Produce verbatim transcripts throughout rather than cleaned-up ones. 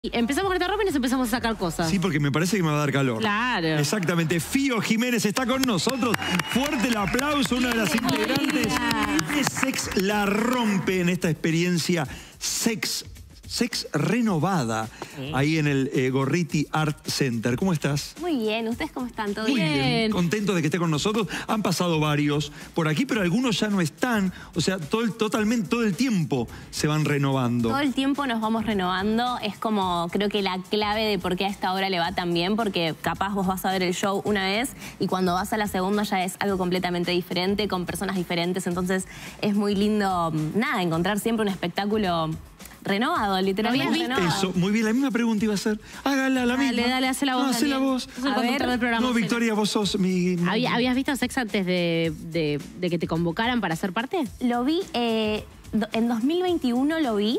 Empezamos con esta ropa y nos empezamos a sacar cosas. Sí, porque me parece que me va a dar calor. Claro. Exactamente. Fío Jiménez está con nosotros. Fuerte el aplauso, una de las integrantes de Sex la rompe en esta experiencia Sex, Sex renovada, sí. Ahí en el eh, Gorriti Art Center. ¿Cómo estás? Muy bien. ¿Ustedes cómo están? ¿Todo Muy bien? bien. Contento de que esté con nosotros. Han pasado varios por aquí, pero algunos ya no están. O sea, todo el, totalmente todo el tiempo se van renovando. Todo el tiempo nos vamos renovando. Es como, creo que la clave de por qué a esta obra le va tan bien, porque capaz vos vas a ver el show una vez y cuando vas a la segunda ya es algo completamente diferente, con personas diferentes. Entonces es muy lindo, nada, encontrar siempre un espectáculo renovado, literalmente renovado. Eso, muy bien, la misma pregunta iba a ser. Hágala la misma. Dale, dale, hace la voz. No, hace la voz. A ver, del programa, no, Victoria, vos sos mi... ¿Había, ¿Habías visto Sex antes de, de, de que te convocaran para ser parte? Lo vi, eh, en dos mil veintiuno lo vi.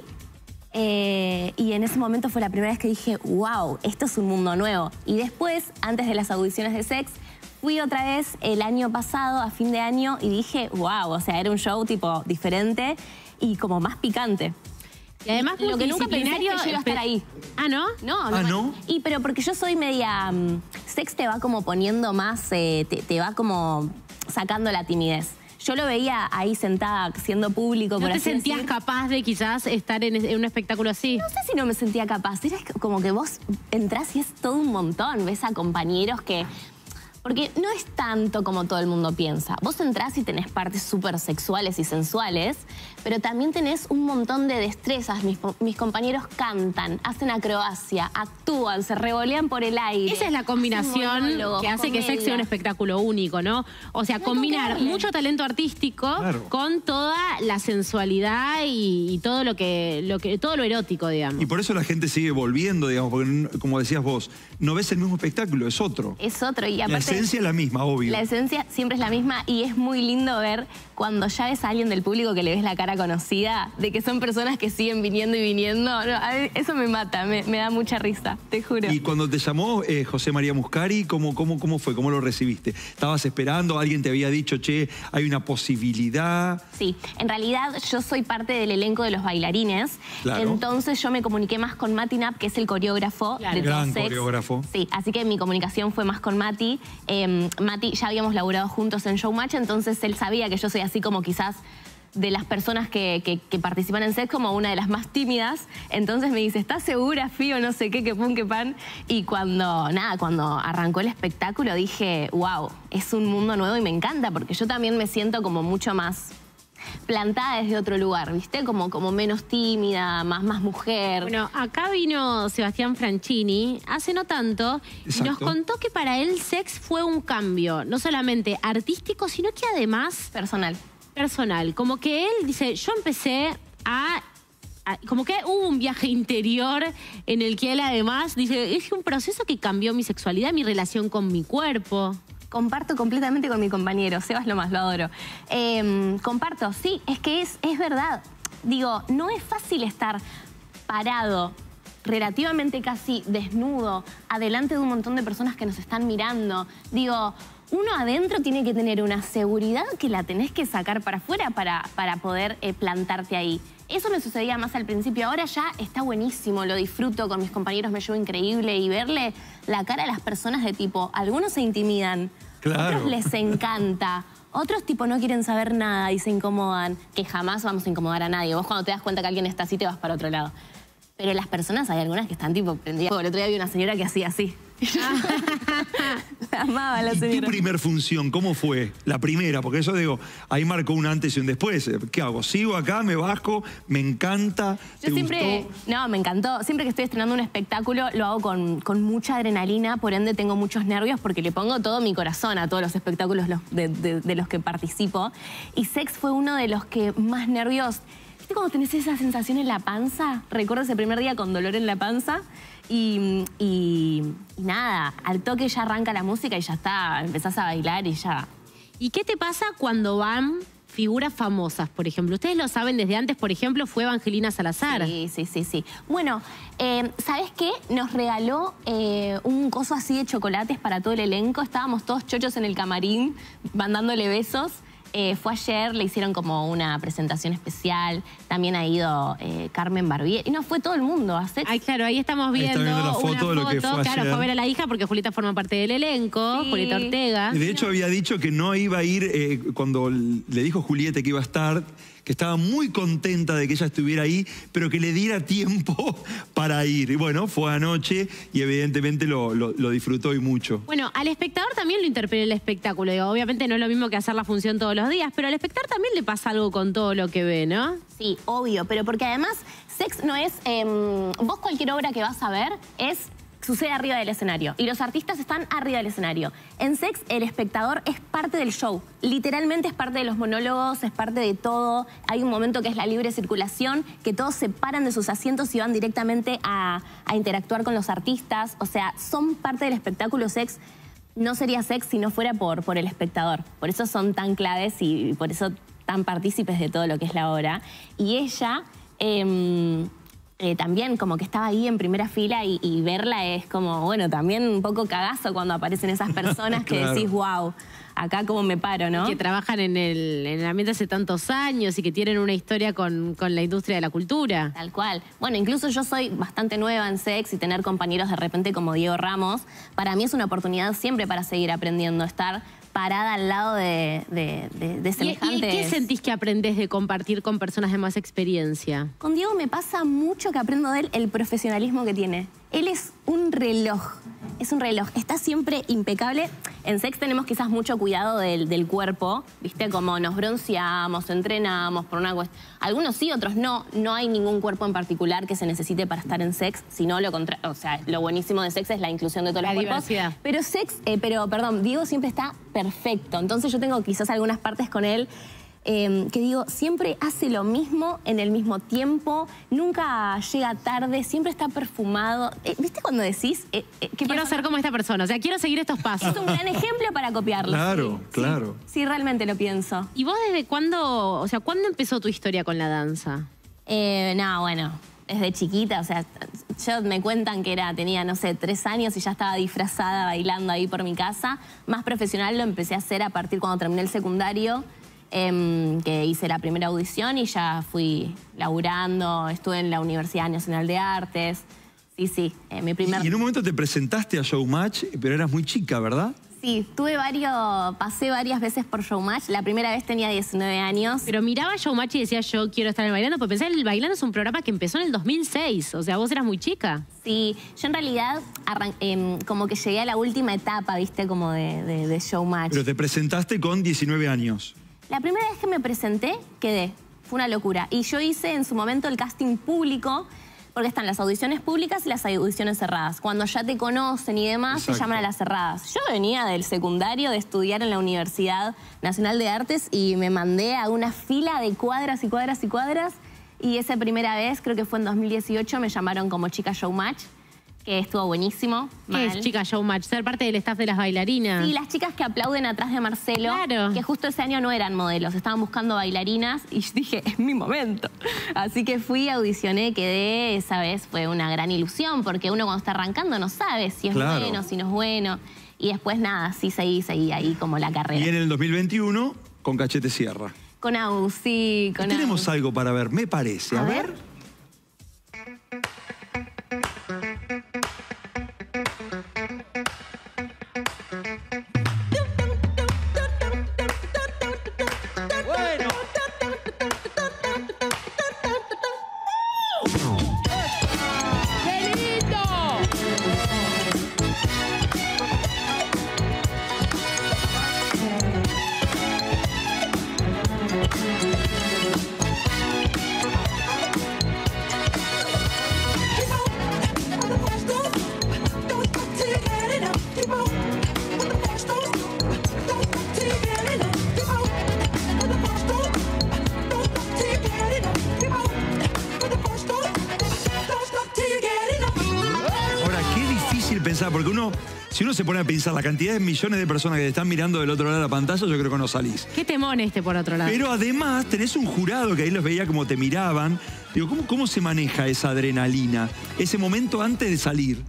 Eh, y en ese momento fue la primera vez que dije, wow, esto es un mundo nuevo. Y después, antes de las audiciones de Sex, fui otra vez el año pasado, a fin de año, y dije, wow, o sea, era un show tipo diferente y como más picante. Y además, lo que nunca pensé es que yo iba a estar ahí. ¿Ah, no? No, no. ¿Ah, no? Y pero porque yo soy media... Um, Sex te va como poniendo más, eh, te, te va como sacando la timidez. Yo lo veía ahí sentada, siendo público. ¿No por te así sentías decir. capaz de quizás estar en, en un espectáculo así? No sé si no me sentía capaz. Era como que vos entrás y es todo un montón. Ves a compañeros que... Porque no es tanto como todo el mundo piensa. Vos entrás y tenés partes súper sexuales y sensuales, pero también tenés un montón de destrezas. Mis, mis compañeros cantan, hacen acrobacia, actúan, se revolean por el aire. Esa es la combinación que hace comedia. que Sex sea un espectáculo único, ¿no? O sea, no, combinar mucho talento artístico, claro, con toda la sensualidad y, y todo lo que, lo que, todo lo erótico, digamos. Y por eso la gente sigue volviendo, digamos, porque como decías vos, no ves el mismo espectáculo, es otro. Es otro, y aparte... La esencia es la misma, obvio. La esencia siempre es la misma y es muy lindo ver cuando ya ves a alguien del público que le ves la cara conocida, de que son personas que siguen viniendo y viniendo. No, a mí eso me mata, me, me da mucha risa, te juro. Y cuando te llamó eh, José María Muscari, ¿cómo, cómo, ¿cómo fue? ¿Cómo lo recibiste? ¿Estabas esperando? ¿Alguien te había dicho, che, hay una posibilidad? Sí, en realidad yo soy parte del elenco de los bailarines. Claro. Entonces yo me comuniqué más con Mati Knapp, que es el coreógrafo, claro, de Gran Sex. coreógrafo. Sí, así que mi comunicación fue más con Mati. Eh, Mati, ya habíamos laburado juntos en Showmatch, entonces él sabía que yo soy así como quizás de las personas que, que, que participan en Sex como una de las más tímidas. Entonces me dice, ¿estás segura, Fío? No sé qué, que pum, que pan. Y cuando, nada, cuando arrancó el espectáculo dije, wow, es un mundo nuevo y me encanta, porque yo también me siento como mucho más plantada desde otro lugar, ¿viste? Como, como menos tímida, más, más mujer. Bueno, acá vino Sebastián Franchini hace no tanto. Exacto. Y nos contó que para él Sex fue un cambio, no solamente artístico, sino que además... Personal. Personal. Como que él dice, yo empecé a... a como que hubo un viaje interior en el que él además dice, es un proceso que cambió mi sexualidad, mi relación con mi cuerpo. Comparto completamente con mi compañero, Sebas lo más, lo adoro. Eh, comparto, sí, es que es, es verdad. Digo, no es fácil estar parado, relativamente casi desnudo, adelante de un montón de personas que nos están mirando. Digo, uno adentro tiene que tener una seguridad que la tenés que sacar para afuera para, para poder eh, plantarte ahí. Eso me sucedía más al principio, ahora ya está buenísimo, lo disfruto, con mis compañeros me llevo increíble y verle la cara a las personas de tipo, algunos se intimidan, claro, otros les encanta, otros tipo no quieren saber nada y se incomodan, que jamás vamos a incomodar a nadie. Vos cuando te das cuenta que alguien está así te vas para otro lado. Pero las personas, hay algunas que están tipo prendidas. El otro día había una señora que hacía así. La amaba la señora. ¿Y tu primer función, cómo fue? La primera, porque eso digo, ahí marcó un antes y un después. ¿Qué hago? ¿Sigo acá? ¿Me bajo? ¿Me encanta? ¿Te Yo siempre, gustó? No, me encantó. Siempre que estoy estrenando un espectáculo lo hago con, con mucha adrenalina, por ende tengo muchos nervios porque le pongo todo mi corazón a todos los espectáculos de, de, de los que participo. Y Sex fue uno de los que más nervios... ¿Viste cuando tenés esa sensación en la panza? Recuerdo ese primer día con dolor en la panza y, y, y nada, al toque ya arranca la música y ya está, empezás a bailar y ya. ¿Y qué te pasa cuando van figuras famosas, por ejemplo? Ustedes lo saben desde antes, por ejemplo, fue Evangelina Salazar. Sí, sí, sí, sí. Bueno, eh, ¿sabes qué? Nos regaló eh, un coso así de chocolates para todo el elenco. Estábamos todos chochos en el camarín, mandándole besos. Eh, fue ayer, le hicieron como una presentación especial. También ha ido eh, Carmen Barbieri. Y no, fue todo el mundo a Sex. Ay, claro, ahí estamos viendo, ahí está viendo la foto una de lo foto. que fue Claro, ayer. fue a ver a la hija porque Julieta forma parte del elenco, Sí. Julieta Ortega. De hecho, había dicho que no iba a ir, eh, cuando le dijo Julieta que iba a estar, que estaba muy contenta de que ella estuviera ahí, pero que le diera tiempo para ir. Y bueno, fue anoche y evidentemente lo, lo, lo disfrutó y mucho. Bueno, al espectador también lo interpela el espectáculo. Digo, obviamente no es lo mismo que hacer la función todos los días, pero al espectador también le pasa algo con todo lo que ve, ¿no? Sí, obvio, pero porque además Sex no es... Eh, vos cualquier obra que vas a ver es... sucede arriba del escenario y los artistas están arriba del escenario. En Sex, el espectador es parte del show. Literalmente es parte de los monólogos, es parte de todo. Hay un momento que es la libre circulación, que todos se paran de sus asientos y van directamente a, a interactuar con los artistas. O sea, son parte del espectáculo. Sex no sería Sex si no fuera por, por el espectador. Por eso son tan claves y por eso tan partícipes de todo lo que es la obra. Y ella... Eh, Eh, también como que estaba ahí en primera fila y, y verla es como, bueno, también un poco cagazo cuando aparecen esas personas que Claro. decís, wow, acá como me paro, ¿no? Que trabajan en el, en el ambiente hace tantos años y que tienen una historia con, con la industria de la cultura. Tal cual. Bueno, incluso yo soy bastante nueva en Sex y tener compañeros de repente como Diego Ramos, para mí es una oportunidad siempre para seguir aprendiendo, estar parada al lado de, de, de, de ¿Y, semejantes. y qué sentís que aprendés de compartir con personas de más experiencia? Con Diego me pasa mucho que aprendo de él el profesionalismo que tiene. Él es un reloj, es un reloj. Está siempre impecable. En Sex tenemos quizás mucho cuidado del, del cuerpo, ¿viste? Como nos bronceamos, entrenamos por una cuestión. Algunos sí, otros no. No hay ningún cuerpo en particular que se necesite para estar en Sex, sino lo contrario. O sea, lo buenísimo de Sex es la inclusión de todos La los cuerpos. diversidad. Pero Sex, eh, pero perdón, Diego siempre está perfecto. Entonces yo tengo quizás algunas partes con él eh, que digo, siempre hace lo mismo en el mismo tiempo, nunca llega tarde, siempre está perfumado. Eh, ¿Viste cuando decís? Eh, eh, ¿qué Quiero persona? ser como esta persona, o sea, quiero seguir estos pasos. Es un gran ejemplo para copiarlo. Claro, sí, claro. Sí, sí, realmente lo pienso. ¿Y vos desde cuándo, o sea, cuándo empezó tu historia con la danza? Eh, no, bueno, desde chiquita, o sea, yo me cuentan que era, tenía, no sé, tres años y ya estaba disfrazada bailando ahí por mi casa. Más profesional lo empecé a hacer a partir cuando terminé el secundario, eh, que hice la primera audición y ya fui laburando, estuve en la Universidad Nacional de Artes. Sí, sí, eh, mi primer... Y en un momento te presentaste a Showmatch, pero eras muy chica, ¿verdad? Sí, tuve varios, pasé varias veces por Showmatch. La primera vez tenía diecinueve años. Pero miraba Showmatch y decía, yo quiero estar en el Bailando, porque pensé, el Bailando es un programa que empezó en el dos mil seis, o sea, vos eras muy chica. Sí, yo en realidad arran- eh, como que llegué a la última etapa, viste, como de, de, de Showmatch. Pero te presentaste con diecinueve años. La primera vez que me presenté, quedé. Fue una locura. Y yo hice en su momento el casting público, porque están las audiciones públicas y las audiciones cerradas. Cuando ya te conocen y demás, Exacto. se llaman a las cerradas. Yo venía del secundario de estudiar en la Universidad Nacional de Artes y me mandé a una fila de cuadras y cuadras y cuadras. Y esa primera vez, creo que fue en dos mil dieciocho, me llamaron como chica Showmatch, que estuvo buenísimo. ¿Qué mal. es chica Showmatch? Ser parte del staff de las bailarinas. Sí, las chicas que aplauden atrás de Marcelo, Claro. que justo ese año no eran modelos, estaban buscando bailarinas y yo dije, es mi momento. Así que fui, audicioné, quedé, esa vez fue una gran ilusión, porque uno cuando está arrancando no sabe si es Claro. bueno, si no es bueno. Y después nada, sí seguí, seguí ahí como la carrera. Y en el dos mil veintiuno, con Cachete Sierra. Con Au, sí, con Tenemos Au. algo para ver, me parece. A, A ver. ver. Ahora, qué difícil pensar, porque uno, si uno se pone a pensar la cantidad de millones de personas que te están mirando del otro lado de la pantalla, yo creo que no salís. Qué temón este por otro lado. Pero además tenés un jurado que ahí los veía como te miraban. Digo, ¿cómo, cómo se maneja esa adrenalina? Ese momento antes de salir.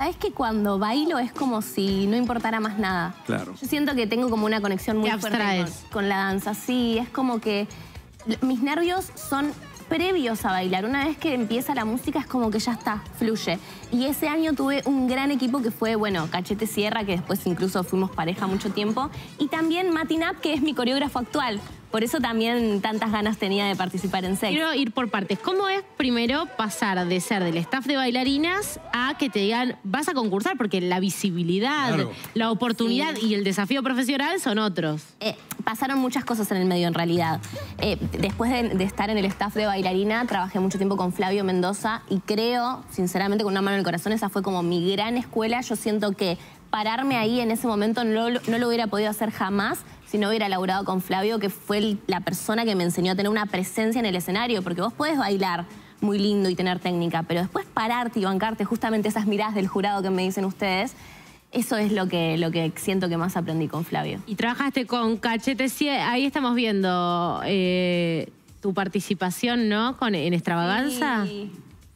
Sabes que cuando bailo es como si no importara más nada. Claro. Yo siento que tengo como una conexión muy Te fuerte con, abstraes. con la danza. Sí, es como que mis nervios son previos a bailar. Una vez que empieza la música es como que ya está, fluye. Y ese año tuve un gran equipo que fue, bueno, Cachete Sierra, que después incluso fuimos pareja mucho tiempo. Y también Matinap, que es mi coreógrafo actual. Por eso también tantas ganas tenía de participar en Sex. Quiero ir por partes. ¿Cómo es primero pasar de ser del staff de bailarinas a que te digan vas a concursar? Porque la visibilidad, Claro. la oportunidad Sí. y el desafío profesional son otros. Eh, pasaron muchas cosas en el medio, en realidad. Eh, después de, de estar en el staff de bailarina, trabajé mucho tiempo con Flavio Mendoza y creo, sinceramente, con una mano en el corazón, esa fue como mi gran escuela. Yo siento que pararme ahí en ese momento no, lo- no lo hubiera podido hacer jamás si no hubiera laburado con Flavio, que fue el- la persona que me enseñó a tener una presencia en el escenario, porque vos podés bailar muy lindo y tener técnica, pero después pararte y bancarte justamente esas miradas del jurado que me dicen ustedes, eso es lo que, lo que siento que más aprendí con Flavio. Y trabajaste con Cachete Sierra. Ahí estamos viendo eh, tu participación, ¿no? Con, en Extravaganza. Sí,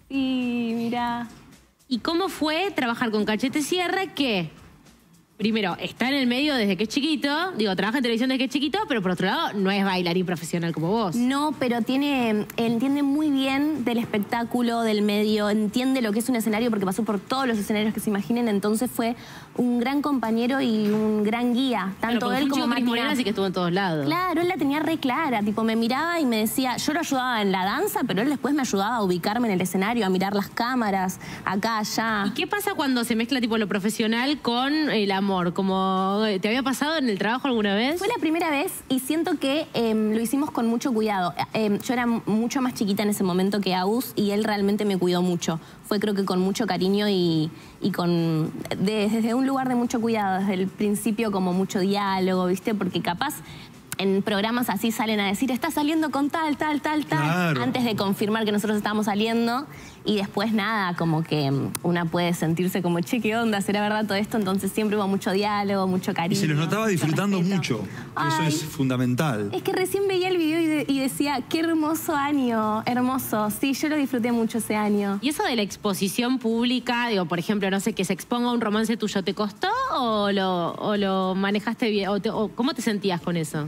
sí, mirá. ¿Y cómo fue trabajar con Cachete Sierra que, primero, está en el medio desde que es chiquito, digo, trabaja en televisión desde que es chiquito, pero por otro lado no es bailarín profesional como vos? No, pero tiene, entiende muy bien del espectáculo, del medio, entiende lo que es un escenario porque pasó por todos los escenarios que se imaginen, entonces fue un gran compañero y un gran guía, tanto Claro, él como Cris Morena, Matina. así que estuvo en todos lados. Claro, él la tenía re clara, tipo me miraba y me decía, yo lo ayudaba en la danza, pero él después me ayudaba a ubicarme en el escenario, a mirar las cámaras, acá, allá. ¿Y qué pasa cuando se mezcla tipo lo profesional con el amor? Como, ¿te había pasado en el trabajo alguna vez? Fue la primera vez y siento que eh, lo hicimos con mucho cuidado. Eh, yo era mucho más chiquita en ese momento que Agus y él realmente me cuidó mucho. Fue creo que con mucho cariño y, y con de- desde un lugar de mucho cuidado, desde el principio como mucho diálogo, ¿viste? Porque capaz en programas así salen a decir, está saliendo con tal, tal, tal, tal, Claro. antes de confirmar que nosotros estábamos saliendo y después nada, como que mm, una puede sentirse como, che, ¿qué onda? ¿Será verdad todo esto? Entonces siempre hubo mucho diálogo, mucho cariño. Y se los notaba mucho disfrutando respeto. mucho. Eso Ay, es fundamental. es que recién veía el video y, de- y decía, qué hermoso año, hermoso. Sí, yo lo disfruté mucho ese año. ¿Y eso de la exposición pública, digo, por ejemplo, no sé, que se exponga un romance tuyo, ¿te costó o lo, o lo manejaste bien? O te- o ¿Cómo te sentías con eso?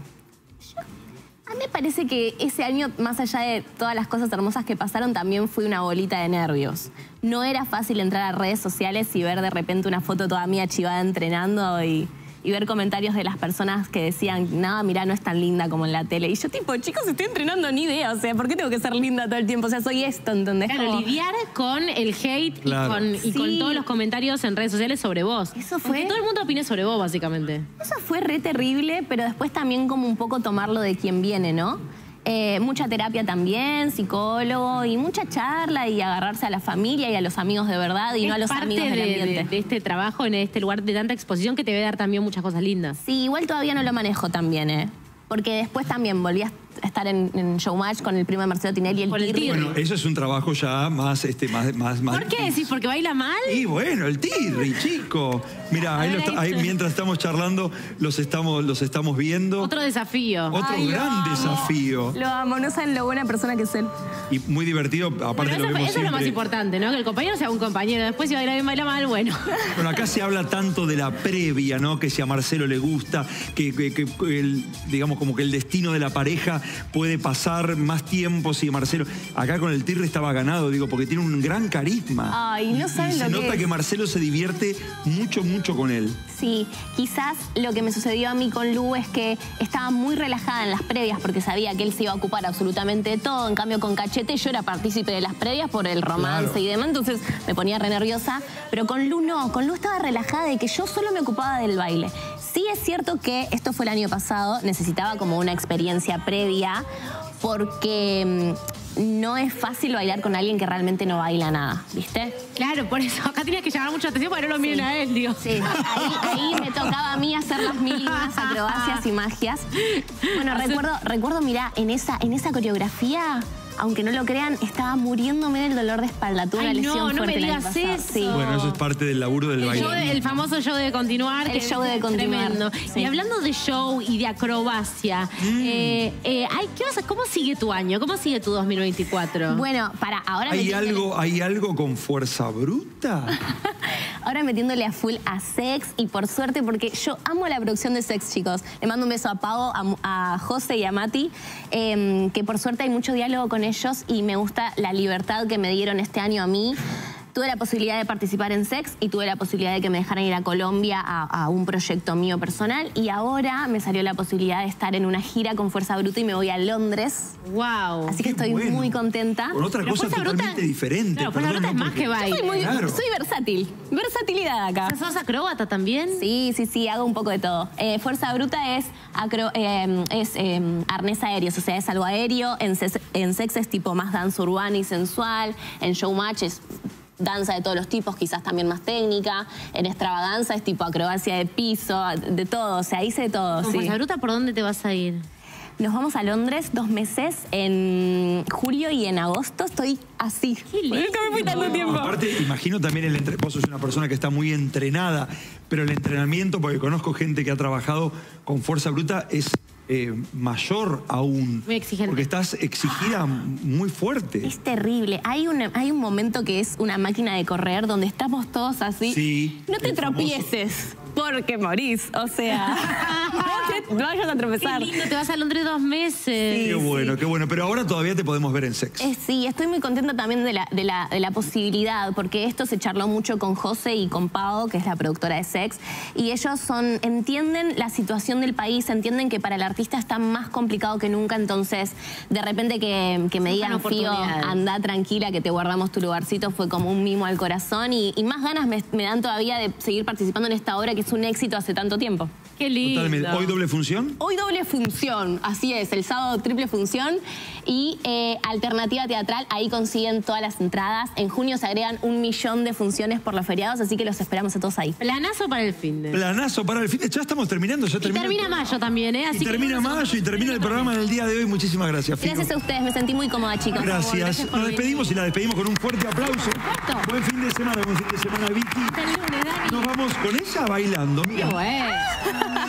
A mí me parece que ese año, más allá de todas las cosas hermosas que pasaron, también fui una bolita de nervios. No era fácil entrar a redes sociales y ver de repente una foto toda mía chivada entrenando y, y ver comentarios de las personas que decían, no, mirá, no es tan linda como en la tele. Y yo tipo, chicos, estoy entrenando, ni idea. O sea, ¿por qué tengo que ser linda todo el tiempo? O sea, soy esto, ¿entendés? Claro, Como- lidiar con el hate Claro. y, con, y con Sí. todos los comentarios en redes sociales sobre vos. Eso fue- Porque todo el mundo opine sobre vos, básicamente. Eso fue re terrible, pero después también como un poco tomarlo de quien viene, ¿no? Eh, mucha terapia también, psicólogo y mucha charla y agarrarse a la familia y a los amigos de verdad y no a Es los parte amigos del de, ambiente. de- de este trabajo en este lugar de tanta exposición que te debe dar también muchas cosas lindas. Sí, igual todavía no lo manejo tan bien, ¿eh? Porque después también volví a estar en, en Showmatch con el primo de Marcelo Tinelli, el Con el Tirri. Tirri. Bueno, eso es un trabajo ya más, este, más, más, más. ¿Por qué decís? ¿Porque baila mal? Y bueno, el Tirri, chico. Mira, ahí, A lo ver, está- ahí ahí está. mientras estamos charlando, los estamos, los estamos viendo. Otro desafío. Otro Ay, lo gran amo. desafío. Lo amo, no saben lo buena persona que es él. Y muy divertido, aparte Bueno, lo eso, vemos eso es lo más siempre. importante, ¿no? Que el compañero sea un compañero. Después si baila bien, baila mal, bueno. Bueno, acá se habla tanto de la previa, ¿no? Que si a Marcelo le gusta, que, que- que el, digamos como que el destino de la pareja puede pasar más tiempo si Marcelo... Acá con el Tirri estaba ganado, digo, porque tiene un gran carisma. Ay, no Y- saben y lo se que nota es. que Marcelo se divierte mucho, mucho con él. Sí, quizás lo que me sucedió a mí con Lu es que estaba muy relajada en las previas porque sabía que él se iba a ocupar absolutamente de todo. En cambio, con Cachete yo era partícipe de las previas por el romance Claro. y demás, entonces me ponía re nerviosa. Pero con Lu no, con Lu estaba relajada de que yo solo me ocupaba del baile. Sí es cierto que esto fue el año pasado, necesitaba como una experiencia previa porque mm, no es fácil bailar con alguien que realmente no baila nada, ¿viste? Claro, por eso acá tenías que llamar mucha atención para que no lo miren Sí. a él, digo. Sí, ahí, ahí me tocaba a mí hacer las mil y unas acrobacias y magias. Bueno, Hacer- recuerdo, recuerdo, mirá, en esa, en esa coreografía, aunque no lo crean, estaba muriéndome del dolor de espalda. Tuve una Ay, lesión no, no fuerte me el año digas pasado. eso. Sí. Bueno, eso es parte del laburo del El, show baile. de- el famoso show debe continuar. El que show es debe continuar, Tremendo. sí. Y hablando de show y de acrobacia, Mm. eh, eh, ay, ¿qué vas a- ¿cómo sigue tu año? ¿Cómo sigue tu dos mil veinticuatro? Bueno, para, ahora me ¿Hay tienen- algo, ¿Hay algo con fuerza bruta? ahora metiéndole a full a Sex y por suerte, porque yo amo la producción de Sex, chicos. Le mando un beso a Pau, a, a José y a Mati, eh, que por suerte hay mucho diálogo con ellos y me gusta la libertad que me dieron este año a mí. Tuve la posibilidad de participar en Sex y tuve la posibilidad de que me dejaran ir a Colombia a, a un proyecto mío personal y ahora me salió la posibilidad de estar en una gira con Fuerza Bruta y me voy a Londres. Wow. Así que Qué estoy bueno. muy contenta. Con otra Pero cosa Fuerza totalmente Bruta- diferente. Claro, Fuerza perdón, Bruta es ¿no? más Porque- que baile. Soy, muy- Claro. soy versátil. Versatilidad acá. ¿Sos acróbata también? Sí, sí, sí, hago un poco de todo. Eh, Fuerza Bruta es, acro- eh, es eh, arnés aéreo, o sea, es algo aéreo. En, ses- en Sex es tipo más danza urbana y sensual. En Showmatch es danza de todos los tipos, quizás también más técnica. En Extravaganza es tipo acrobacia de piso, de todo. O sea, hice de todo, ¿Con sí. Fuerza Bruta por dónde te vas a ir? Nos vamos a Londres dos meses en julio y en agosto. Estoy así. Qué lindo. Por eso me fui tanto tiempo. Aparte, imagino también el entre... Vos sos una persona que está muy entrenada, pero el entrenamiento, porque conozco gente que ha trabajado con Fuerza Bruta, es eh, mayor aún. Muy exigente. Porque estás exigida muy fuerte. Es terrible. Hay, una, hay un momento que es una máquina de correr donde estamos todos así. Sí, No te el famoso- tropieces porque morís. O sea, no te vayas a Qué tropezar. lindo, te vas a Londres dos meses. Qué bueno, qué bueno. Pero ahora todavía te podemos ver en Sex. Eh, sí, estoy muy contenta también de la, de, la, de la posibilidad, porque esto se charló mucho con José y con Pau, que es la productora de Sex, y ellos son entienden la situación del país, entienden que para el artista está más complicado que nunca, entonces de repente que, que me Surjan digan, Fío, oportunidades. anda tranquila que te guardamos tu lugarcito, fue como un mimo al corazón y, y más ganas me, me dan todavía de seguir participando en esta obra que es un éxito hace tanto tiempo. Qué lindo. Totalmente. ¿Hoy doble función? Hoy doble función, así es, el sábado triple función y eh, alternativa teatral, ahí consiguen todas las entradas. En junio se agregan un millón de funciones por los feriados, así que los esperamos a todos ahí. Planazo para el fin de. Planazo para el fin de... Ya estamos terminando. Ya Y termina, termina el- mayo también, ¿eh? Así Y que termina no nos- mayo y termina el programa del día de hoy. Muchísimas gracias, Fino. Gracias a ustedes, me sentí muy cómoda, chicos. Gracias. gracias por Nos despedimos y la despedimos con un fuerte aplauso. Buen fin de semana, buen fin de semana, Vicky. Hasta el lunes, Dani. Nos vamos con ella bailando. Mira. Qué bueno.